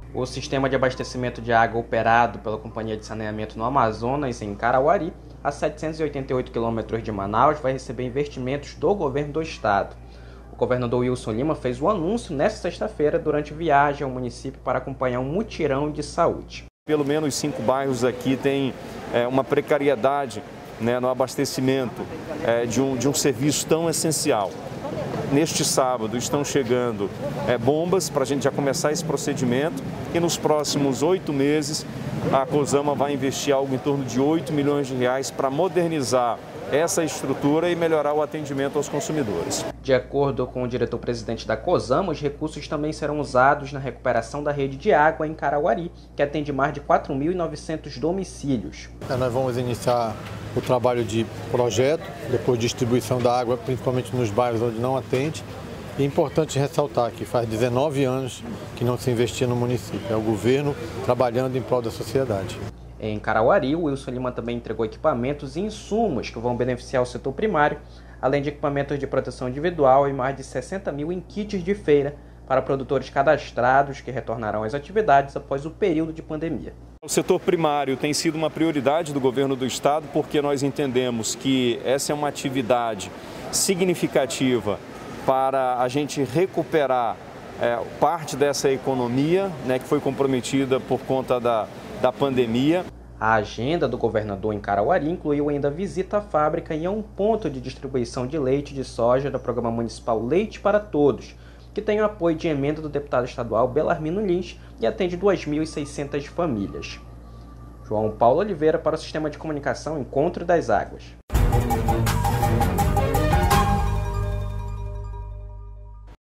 O sistema de abastecimento de água operado pela Companhia de Saneamento no Amazonas, em Carauari, a 788 quilômetros de Manaus, vai receber investimentos do governo do estado. O governador Wilson Lima fez o anúncio nesta sexta-feira durante viagem ao município para acompanhar um mutirão de saúde. Pelo menos 5 bairros aqui têm uma precariedade, no abastecimento de um serviço tão essencial. Neste sábado estão chegando bombas para a gente já começar esse procedimento e nos próximos 8 meses a COSAMA vai investir algo em torno de 8 milhões de reais para modernizar essa estrutura e melhorar o atendimento aos consumidores. De acordo com o diretor-presidente da COSAMA, os recursos também serão usados na recuperação da rede de água em Carauari, que atende mais de 4.900 domicílios. Nós vamos iniciar o trabalho de projeto, depois distribuição da água, principalmente nos bairros onde não atende. E é importante ressaltar que faz 19 anos que não se investia no município. É o governo trabalhando em prol da sociedade. Em Carauari, o Wilson Lima também entregou equipamentos e insumos que vão beneficiar o setor primário, além de equipamentos de proteção individual e mais de 60 mil em kits de feira para produtores cadastrados que retornarão às atividades após o período de pandemia. O setor primário tem sido uma prioridade do governo do estado porque nós entendemos que essa é uma atividade significativa para a gente recuperar parte dessa economia, que foi comprometida por conta da pandemia. A agenda do governador em Carauari incluiu ainda visita à fábrica e a um ponto de distribuição de leite de soja do Programa Municipal Leite para Todos, que tem o apoio de emenda do deputado estadual Belarmino Lins e atende 2.600 famílias. João Paulo Oliveira para o Sistema de Comunicação Encontro das Águas.